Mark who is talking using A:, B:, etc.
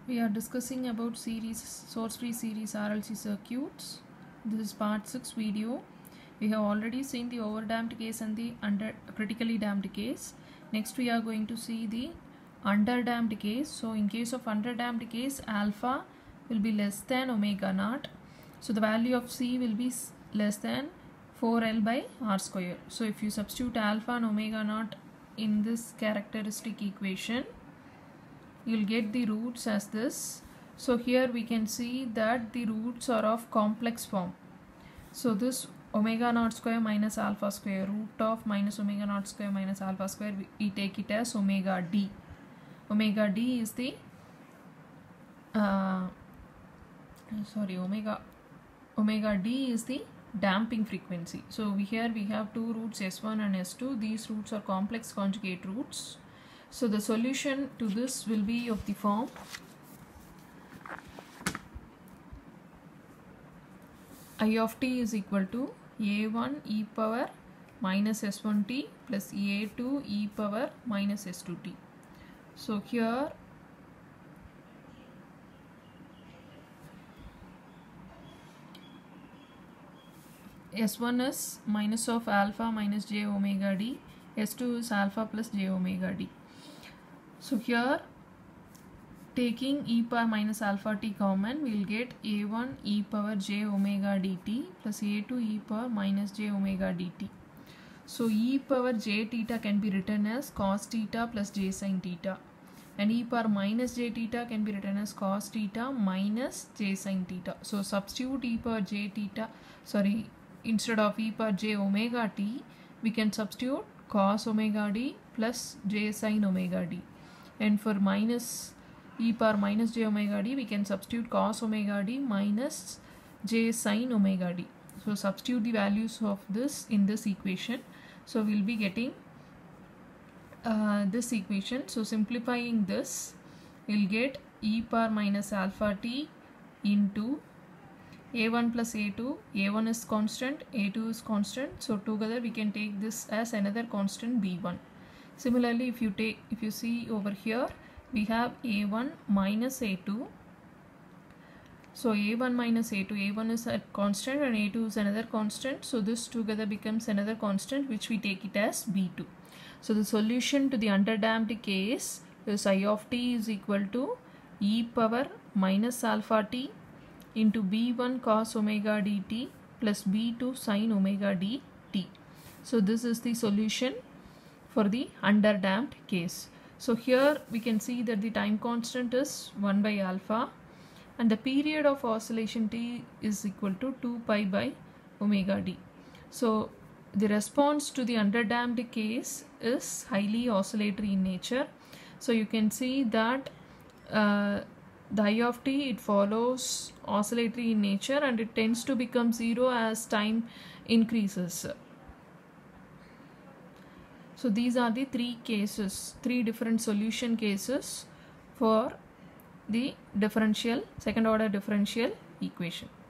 A: We are discussing about source free series RLC circuits. This is part 6 video. We have already seen the overdamped case and the critically damped case. Next we are going to see the underdamped case. So in case of underdamped case, alpha will be less than omega naught. So the value of C will be less than 4L by R square. So if you substitute alpha and omega naught in this characteristic equation, you will get the roots as this. So here we can see that the roots are of complex form. So this omega naught square minus alpha square, root of minus omega naught square minus alpha square, we take it as omega d. Omega d is the omega d is the damping frequency. So here we have two roots S1 and S2. These roots are complex conjugate roots. So the solution to this will be of the form I of t is equal to a1 e power minus s1t plus a2 e power minus s2t. So here S1 is minus of alpha minus j omega d, S2 is alpha plus j omega d. So here taking e power minus alpha t common, we will get a1 e power j omega dt plus a2 e power minus j omega dt. So e power j theta can be written as cos theta plus j sin theta, and e power minus j theta can be written as cos theta minus j sin theta. So substitute e power j theta, instead of e power j omega t, we can substitute cos omega d plus j sin omega d. And for minus e power minus j omega d, we can substitute cos omega d minus j sin omega d. So substitute the values of this in this equation. So we will be getting this equation. So simplifying this, we will get e power minus alpha t into a1 plus a2. a1 is constant, a2 is constant. So together we can take this as another constant b1. Similarly, if you see over here, we have a1 minus a2. So a1 minus a2, a1 is a constant and a2 is another constant. So this together becomes another constant, which we take it as b2. So the solution to the underdamped case is I of t is equal to e power minus alpha t into b1 cos omega dt plus b2 sin omega dt. So this is the solution for the underdamped case. So here we can see that the time constant is 1 by alpha and the period of oscillation t is equal to 2 pi by omega d. So the response to the underdamped case is highly oscillatory in nature. So you can see that the I of t, it follows oscillatory in nature and it tends to become zero as time increases. So these are the three different solution cases for the second order differential equation.